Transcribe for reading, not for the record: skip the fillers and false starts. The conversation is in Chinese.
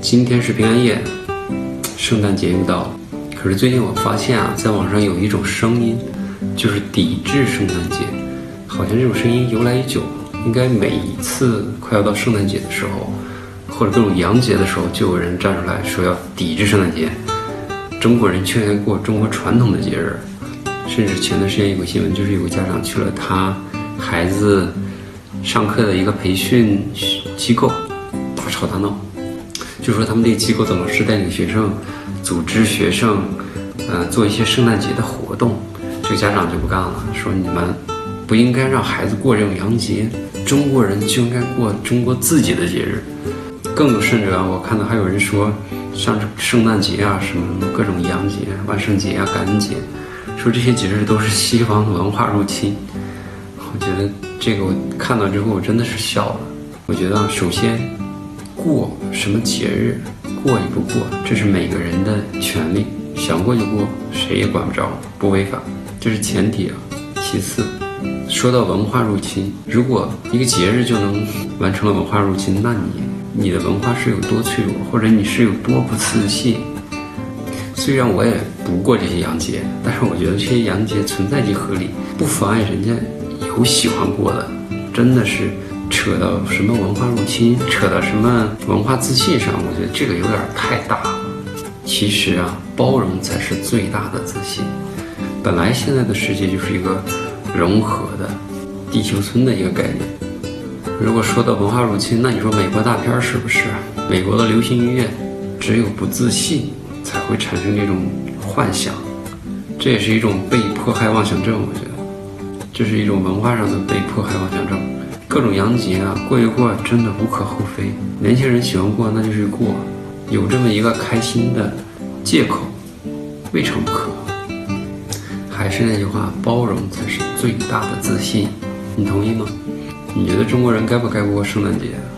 今天是平安夜，圣诞节又到了。可是最近我发现啊，在网上有一种声音，就是抵制圣诞节。好像这种声音由来已久，应该每一次快要到圣诞节的时候，或者各种洋节的时候，就有人站出来说要抵制圣诞节。中国人却应该过中国传统的节日。甚至前段时间有个新闻，就是有个家长去了他孩子上课的一个培训机构，大吵大闹，就说他们这个机构的老师带领学生组织学生做一些圣诞节的活动。这个家长就不干了，说你们不应该让孩子过这种洋节，中国人就应该过中国自己的节日。更甚者我看到还有人说，像圣诞节啊，什么各种洋节，万圣节啊，感恩节，说这些节日都是西方文化入侵。我觉得这个我看到之后我真的是笑了。我觉得首先过什么节日，过与不过，这是每个人的权利，想过就过，谁也管不着，不违法，这是前提啊。其次，说到文化入侵，如果一个节日就能完成了文化入侵，那你的文化是有多脆弱，或者你是有多不自信。虽然我也不过这些洋节，但是我觉得这些洋节存在即合理，不妨碍人家有喜欢过的。真的是扯到什么文化入侵，扯到什么文化自信上，我觉得这个有点太大了。其实啊，包容才是最大的自信。本来现在的世界就是一个融合的地球村的一个概念。如果说到文化入侵，那你说美国大片是不是？美国的流行音乐，只有不自信才会产生这种幻想，这也是一种被迫害妄想症。我觉得这是一种文化上的被迫害妄想症。各种洋节啊，过一过真的无可厚非，年轻人喜欢过那就是过，有这么一个开心的借口，未尝不可。还是那句话，包容才是最大的自信，你同意吗？你觉得中国人该不该过圣诞节？